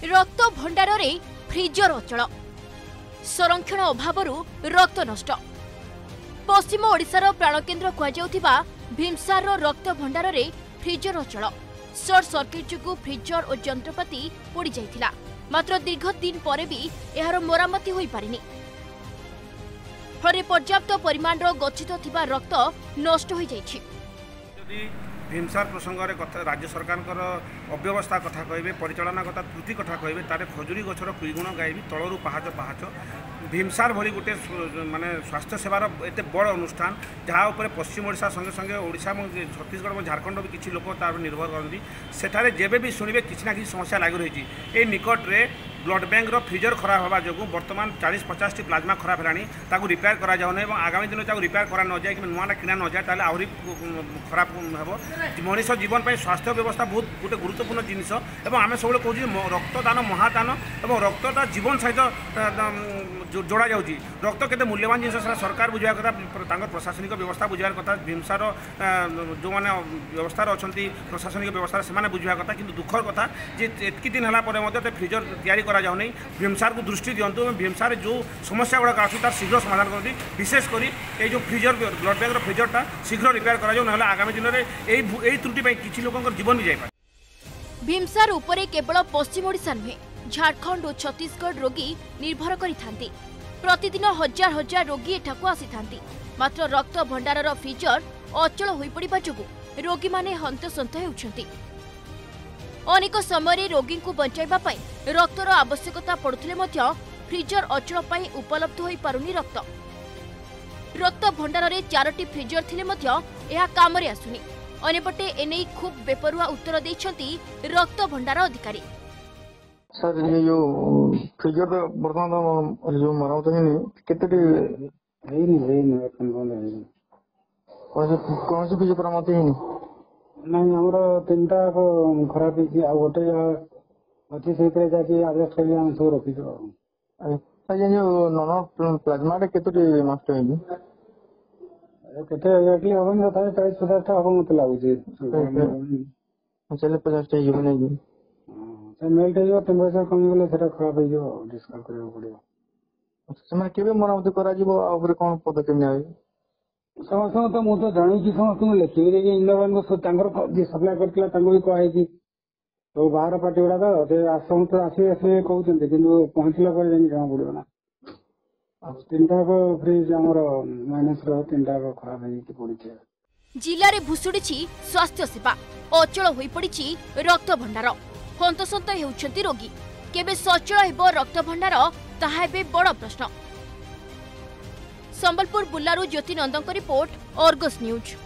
रक्त भंडार रे फ्रीजर अचल संरक्षण अभाव रक्त नष्ट। पश्चिम ओडिशार प्राणकेन्द्र कहुवा भीमसार रक्त भंडार रे फ्रीजर अचल सर्ट सर्किट जो फ्रीजर और जंत्रपाति पोड़ी जाइथिला। मात्र दीर्घ दिन पर भी यार मरामती होई पारिनी। फल पर्याप्त परिमाण गच्छित थिबा रक्त नष्ट हो जाइछि। भीमसार प्रसंग राज्य सरकार अव्यवस्था कथा कहे परिचालना कथा त्रुटि कथा कहे तारे खजुरी गछर कुईगुण गायबी तलू पहाच पहाच भीमसार भली गोटे माने स्वास्थ्य सेवार एत बड़ अनुष्ठान जहाँ उपर पश्चिम ओडिशा संगे संगे ओडिशा छत्तीसगढ़ और झारखंड भी किसी लोक तार निर्भर करती सेठारे जेबे भी शुणवे किसी ना कि समस्या लागू रही। ए निकट रे ब्लड बैंक फ्रीजर खराब होगा जो बर्तमान 40-50 टी प्लाज्मा खराब है रिपेयर करा जाउने और आगामी दिन रिपेयर करा न जाए कि नुआटा किना न जाए ताले आहरी खराब हेबो। मनीष जीवन पर स्वास्थ्य व्यवस्था बहुत गोटे गुरुत्वपूर्ण जिनिस और आम सब कहूँ रक्तदान महादान और रक्तटा जीवन सहित जोड़ा जाऊँगी। रक्त केते मूल्यवान जिनिस सरकार बुझा कथा प्रशासनिक व्यवस्था बुझार कथा भीमसार जो मैंने व्यवस्था अच्छा प्रशासनिक व्यवस्था से बुझा कथा कि दुखर कथा जे एतकी दिन है फ्रीजर तैयारी करा जाउनी। भीमसार को दृष्टि दिंतु भीमसार जो समस्या गुड़ाक आस शीघ्र समाधान करती विशेषकर ये जो फ्रीजर ब्लड बैंक फ्रीजरटा शीघ्र रिपेयर करा जाऊ ना आगामी दिन में त्रुटि किसी लोक जीवन भी जाए। भीमसार उपरे केवल पश्चिम ओडिशा नुहे झारखंड और छत्तीसगढ़ रोगी निर्भर करिथांती। प्रतिदिन हजार हजार रोगी एठाकू आसीथांती। मात्र रक्त भंडारर फ्रीजर अचल होई पड़िबा जोगु रोगी माने हंतसंत हेउछंती। अनेक समय रोगी को बंचाइबा पई रक्तर आवश्यकता पड़ुथिले मध्य फ्रीजर अचल पई उपलब्ध होई पारुनी रक्त। रक्त भंडार रे 4टी फ्रीजर थिले मध्य एहा कामरे आसुनी। अनेपटे एने खूब बेपरुआ उत्तर देइछंती रक्त भंडार अधिकारी। सर ये जो फ्रीजर बर्तमान जो मरामत है केते कौन सी फ्रीजर मरामत है नहीं हमरो तीनटा खराब है आ गोटे अच्छी से जाके एडजस्ट कर हम सब रखी दो। सर ये जो नॉन प्लाज्मा रे केते नष्ट है केते एक्चुअली हम था 40-50 टा हम मत लागु छै चले 50 टा जीवन है से मेल्ट हो टेम्परेचर कमी गले सेटा खराब हो जो डिस्काउंट करबो पड़ियो। समय केबे मरामती करा जीवो आ ऊपर कोन पदक्षेप नै समस्त तो मु तो जानी कि समस्त लिखी कि इंडियन को जी सप्लाई करथिला तांको भी कहे कि तो बाहर पार्टी गुड़ा तो आसम तो आसे कहते कि पहुंचला पर जानी जमा पड़ो ना। तीनटा फ्रिज आमर माइनस तीनटा खराब है पड़ी। जिले में भुशुड़ी स्वास्थ्य सेवा अचल हो पड़ी रक्त भंडार हंतसंत होउछंती रोगी। केबे सचल हेबो रक्त भंडार ताहा एबे बड़ प्रश्न। संबलपुर बुल्लारू Jyoti Nandan report, Argus news.